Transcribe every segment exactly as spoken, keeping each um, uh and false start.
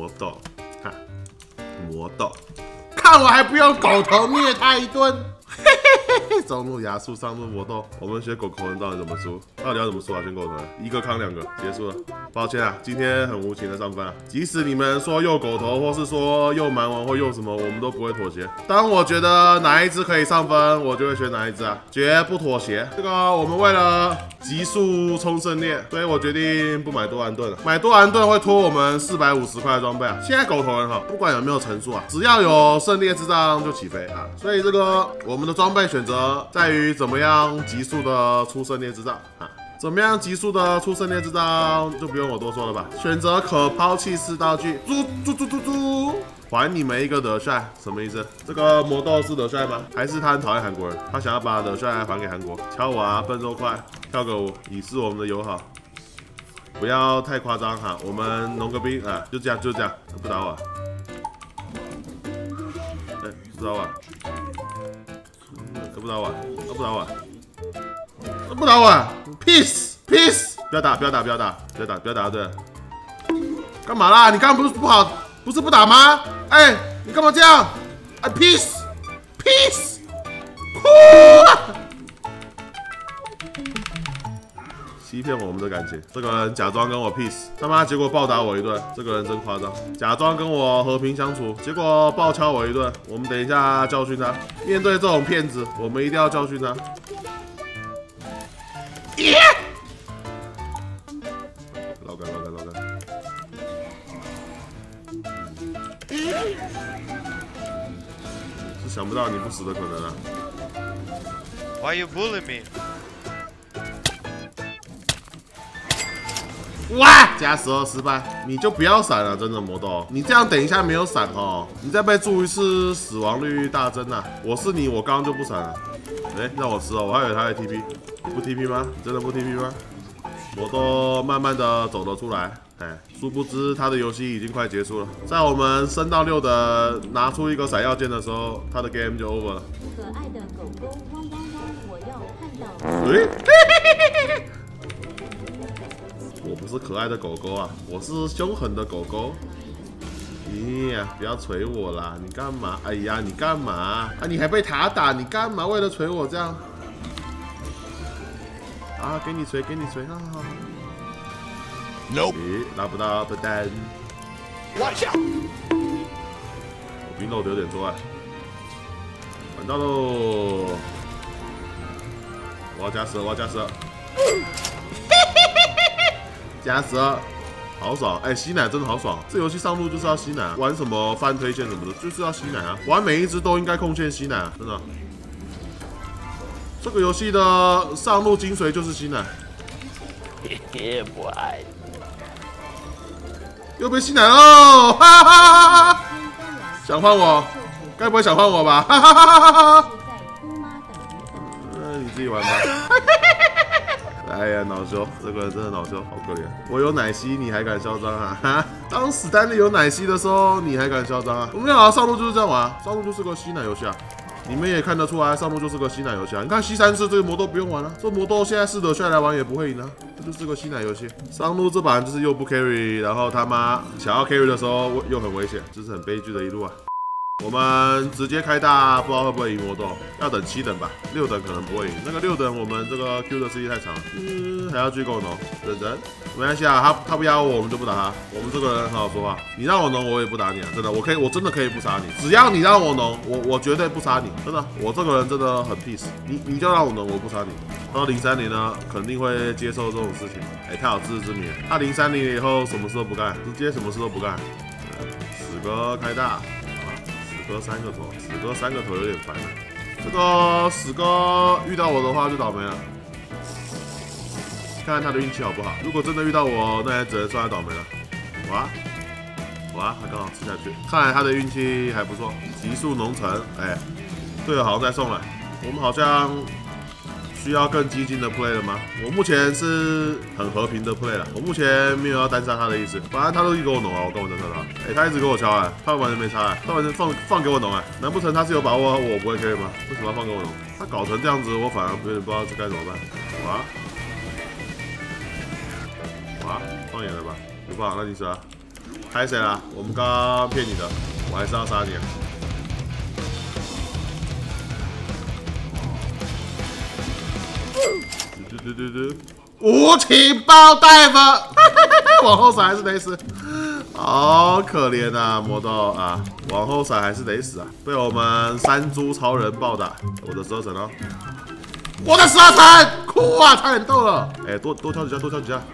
豆，哈，魔豆，看我还不用狗头虐他一顿。中路牙术，上路魔豆，我们学狗狗人到底怎么输？到底要怎么输啊？选狗头，一个扛两个，结束了。抱歉啊，今天很无情的上分啊。即使你们说右狗头，或是说右蛮王或右什么，我们都不会妥协。当我觉得哪一只可以上分，我就会选哪一只啊，绝不妥协。这个我们为了急速冲胜利，所以我决定不买多兰盾了。买多兰盾会拖我们四百五十块的装备啊。现在狗头人哈，不管有没有乘数啊，只要有胜利之杖就起飞啊。所以这个我们的装备选择在于怎么样急速的出胜利之杖啊。怎么样急速的出胜利之杖就不用我多说了吧。选择可抛弃式道具，猪猪猪猪猪，还你们一个德帅，什么意思？这个魔豆是德帅吗？还是他很讨厌韩国人，他想要把德帅还给韩国？敲我啊，笨肉块，跳个舞，以示我们的友好。不要太夸张哈，我们农个兵啊，就这样就这样，不打我、啊。哎、欸，不打我、啊，不打我、啊，不打我、啊。不打我、啊、，peace peace， 不要打不要打不要打不要打不要打，对了，干嘛啦？你刚刚不是不好，不是不打吗？哎、欸，你干嘛这样？哎 ，peace peace， 欺骗我们的感情，这个人假装跟我 peace， 他妈结果暴打我一顿，这个人真夸张。假装跟我和平相处，结果暴敲我一顿。我们等一下教训他，面对这种骗子，我们一定要教训他。耶！老干老干老干，是想不到你不死的可能啊 ！Why you bully me？ 哇！加十二失败，你就不要闪了，真的魔豆，你这样等一下没有闪哦，你再被注一次，死亡率大增啊！我是你，我刚刚就不闪了。哎、欸，让我吃哦，我还以为他会 T P， 不 T P 吗？你真的不 T P 吗？魔豆慢慢的走了出来，哎，殊不知他的游戏已经快结束了。在我们升到六的拿出一个闪耀剑的时候，他的 game 就 over 了。 可爱的狗狗汪汪汪，我要看到。 哎、欸，我不是可爱的狗狗啊，我是凶狠的狗狗。咦呀，不要捶我啦！你干嘛？哎呀，你干嘛？啊，你还被塔打，你干嘛？为了捶我这样？啊，给你捶，给你捶，好好好。No， 咦，拿不到笨蛋。Watch out！ 我兵漏的有点多啊。完到喽！我要加十，我要加十。加十。好爽！哎、欸，吸奶真的好爽！这游戏上路就是要吸奶、啊，玩什么翻推线什么的，就是要吸奶啊！玩每一只都应该控线吸奶啊，真的。这个游戏的上路精髓就是吸奶。嘿嘿，不爱。又被吸奶喽！哈哈哈哈！想换我？该不会想换我吧？哈哈哈哈哈！嗯，你自己玩吧。哎呀，恼羞，这个人真的恼羞，好可怜。我有奶昔，你还敢嚣张啊？哈！当史丹利有奶昔的时候，你还敢嚣张啊？我们俩上路就是这样玩，上路就是个吸奶游戏啊。你们也看得出来，上路就是个吸奶游戏啊。你看吸三次，这个魔豆不用玩了、啊，这魔豆现在试德帅来玩也不会赢啊。这就是个吸奶游戏。上路这版就是又不 carry， 然后他妈想要 carry 的时候又很危险，这是很悲剧的一路啊。我们直接开大，不知道会不会赢魔豆，要等七等吧，六等可能不会赢。那个六等我们这个 Q 的时间太长了，嗯，还要追狗农，认真，没关系啊，他他不压我，我们就不打他。我们这个人很好说话，你让我农我也不打你啊，真的，我可以，我真的可以不杀你，只要你让我农，我我绝对不杀你，真的，我这个人真的很 peace， 你你就让我农，我不杀你。到零三年呢，肯定会接受这种事情，哎、欸，他有自知之明，他零三年以后什么事都不干，直接什么事都不干，死哥开大。死哥三个头，死哥三个头有点烦了。这个死哥遇到我的话就倒霉了，看看他的运气好不好。如果真的遇到我，那也只能算他倒霉了。哇哇，他刚好吃下去，看来他的运气还不错。极速农城，哎、欸，队友好像在送了，我们好像需要更激进的 play 了吗？我目前是很和平的 play 了，我目前没有要单杀他的意思，反正他都一直给我农啊，我干嘛单杀他？哎、欸，他一直给我敲哎、欸，他完全没差哎、欸，他完全放放给我农哎、欸，难不成他是有把握我不会 carry 吗？为什么要放给我农？他搞成这样子，我反而有点不知道这该怎么办。哇哇，放眼了吧？不放，那你杀。 拍谁啦？我们刚刚骗你的，我还是要杀你啊！嘟嘟嘟嘟，无情包大夫，往后闪还是得死，好可怜啊，魔豆啊，往后闪还是得死啊，被我们山猪超人暴打，我的十二层哦，我的十二层，哭啊，差点斗了，哎、欸，多多挑几下，多挑几下。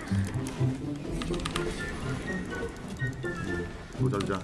多挑几下，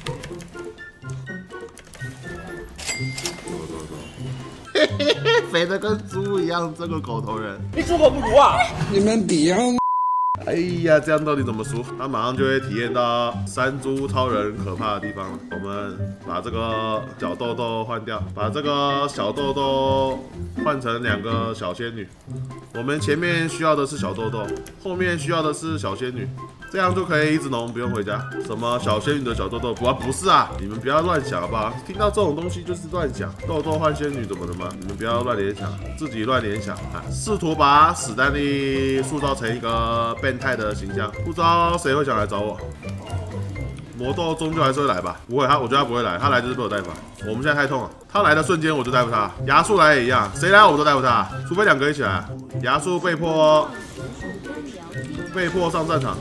走走走，嘿嘿嘿，肥的跟猪一样，这个狗头人， 比猪狗不如啊！你们比啊！ 哎呀，这样到底怎么输？他马上就会体验到山猪超人可怕的地方了。我们把这个小豆豆换掉，把这个小豆豆换成两个小仙女。我们前面需要的是小豆豆，后面需要的是小仙女。 这样就可以一直农，不用回家。什么小仙女的小豆豆？不啊，不是啊！你们不要乱想好不好？听到这种东西就是乱想。豆豆换仙女怎么的吗？你们不要乱联想，自己乱联想啊！试图把史丹利塑造成一个变态的形象，不知道谁会想来找我。魔豆终究还是会来吧？不会，他我觉得他不会来，他来就是被我带法。我们现在太痛了，他来的瞬间我就带服他。牙树来也一样，谁来我都带服他，除非两个一起来。牙树被迫被迫上战场。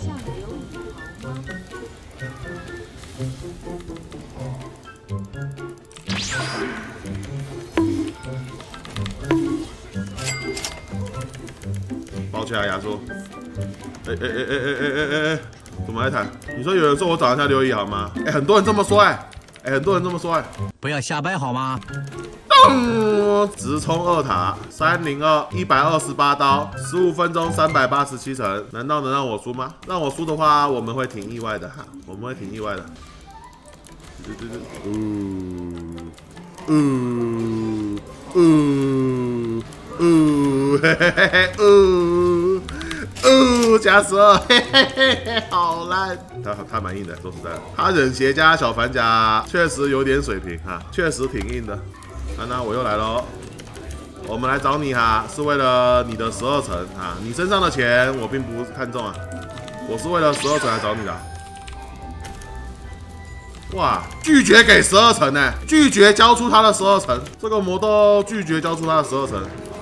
包起来，牙叔！哎哎哎哎哎哎哎哎，怎么来谈？你说有人说我长得像刘毅好吗？哎，很多人这么说哎，哎，很多人这么说哎。 不要瞎掰好吗？ 咚！直冲二塔，三零二，一百二十八刀，十五分钟三百八十七层，难道能让我输吗？让我输的话，我们会挺意外的哈，我们会挺意外的。对对对，嗯嗯嗯嗯，嘿嘿嘿嘿，嗯。 哦，加十二，嘿嘿嘿嘿，好烂！他他蛮硬的，说实在的，他忍邪加小反甲确实有点水平哈，确实挺硬的。那、啊、那我又来喽，我们来找你哈，是为了你的十二层啊，你身上的钱我并不看重啊，我是为了十二层来找你的。哇，拒绝给十二层呢，拒绝交出他的十二层，这个魔豆拒绝交出他的十二层。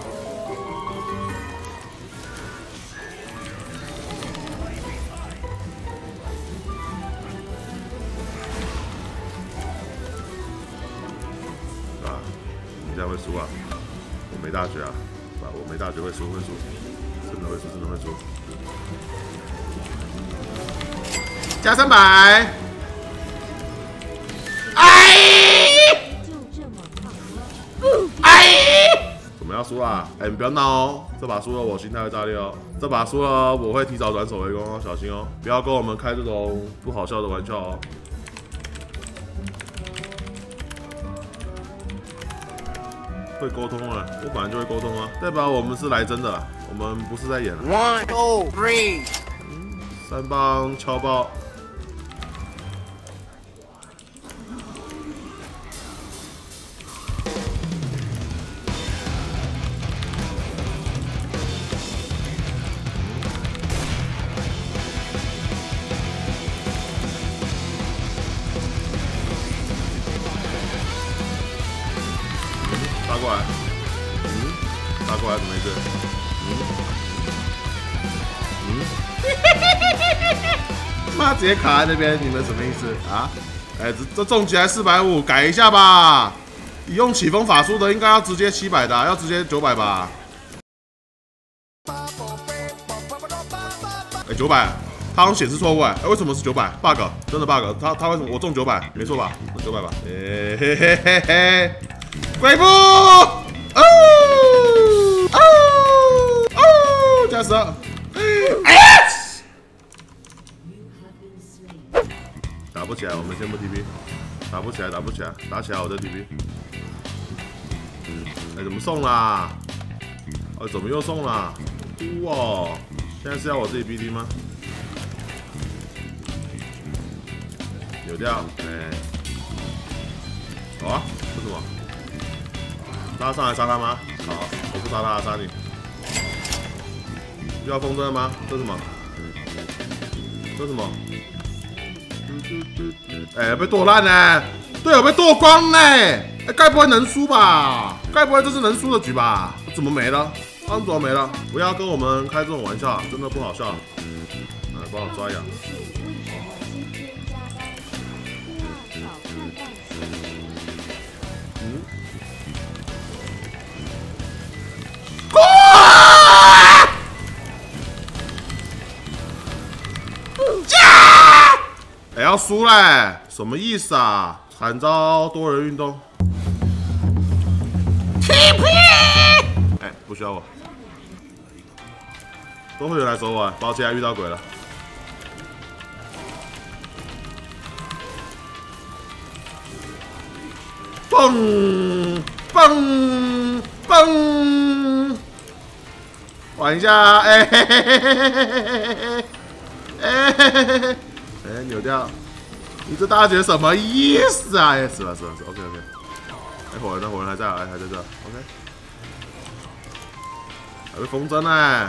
这样会输啊！我没大学啊，吧？我没大学会输会输，真的会输，真的会输。加三百，哎！ 就这么胖。 哎！我们要输啦！哎，你不要闹哦！这把输了，我心态会炸裂哦！这把输了，我会提早转守为攻哦，小心哦！不要跟我们开这种不好笑的玩笑哦。 会沟通啊，我本来就会沟通啊，代表我们是来真的啦，我们不是在演了。One, two, three， 嗯，三帮敲爆。打过来，嗯，打过来怎么回事？嗯，嗯，妈直接卡在那边，你们什么意思啊？哎，这这重击还四百五，改一下吧。你用起风法术的应该要直接七百的、啊，要直接九百吧？哎，九百，它好像显示错误哎，哎，为什么是九百 ？bug， 真的 bug， 它它为什么我中九百？没错吧？九百吧？哎嘿嘿嘿嘿。 鬼步，哦哦哦，加十二，哎，打不起来，我们先不 T P， 打不起来，打不起来，打起来我再 T P。哎，怎么送啦？哦，怎么又送啦？哭哦！现在是要我自己 B D 吗？有掉，哎，好啊，这是什么？ 拉上来杀他吗？好，我不杀他，杀你。又要风筝吗？这是什么？这是什么？ 哎，被剁烂呢，队友被剁光呢。哎，该不会能输吧？该不会这是能输的局吧？怎么没了？安卓没了！不要跟我们开这种玩笑，真的不好笑。来，帮我抓痒。嗯。哎，要输嘞！什么意思啊？惨遭多人运动。T P。哎，不需要我。都会有人来守我，抱歉，遇到鬼了。蹦蹦蹦，玩一下，哎嘿嘿嘿嘿嘿嘿嘿嘿嘿嘿。哎，扭掉！你这大姐什么意思啊？哎，死了死了死了 ，OK OK。哎，火人呢？火人还在，哎，还在这 ，OK。还被风筝呢，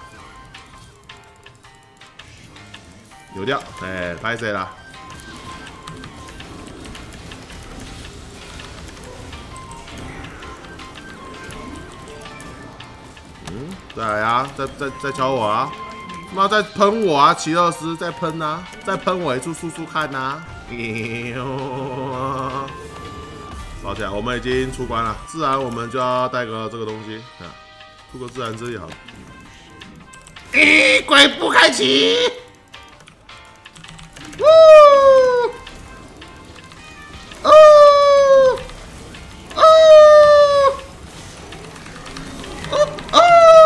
扭掉！哎，拍谁了？嗯，再来啊！再再再敲我啊！妈在喷我啊！奇乐斯在喷啊，在喷我一处速速看呐！抱歉，我们已经出关了，自然我们就要带个这个东西啊，出个自然之力好了。咦，鬼步开启！呜！哦！哦！哦！哦！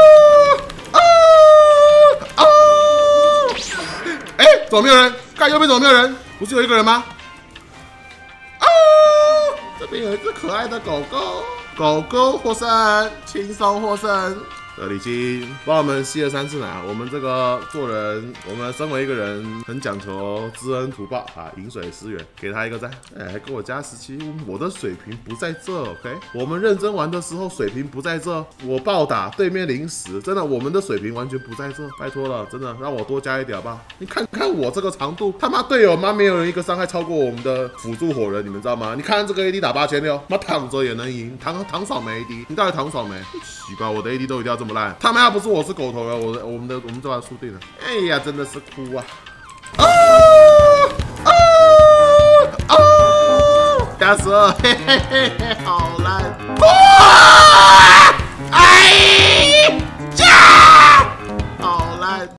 怎么没有人？看右边怎么没有人？不是有一个人吗？啊！这边有一只可爱的狗狗，狗狗获胜，轻松获胜。这里金帮我们吸了三次奶，我们这个做人，我们身为一个人，很讲求知恩图报啊，饮水思源，给他一个赞。哎，还给我加十七，我的水平不在这 ，OK？ 我们认真玩的时候水平不在这，我暴打对面零十，真的，我们的水平完全不在这，拜托了，真的让我多加一点好不好？你看看我这个长度，他妈队友妈没有人一个伤害超过我们的辅助火人，你们知道吗？你看这个 A D 打八千六，妈躺着也能赢，躺躺爽没 A D？ 你到底躺爽没？奇怪，我的 A D 都一定要这么烂，他们要不是我是狗头了，我的我们的我们这把输定了。哎呀，真的是哭啊！啊啊啊！加十二，嘿嘿嘿嘿，好烂！哇！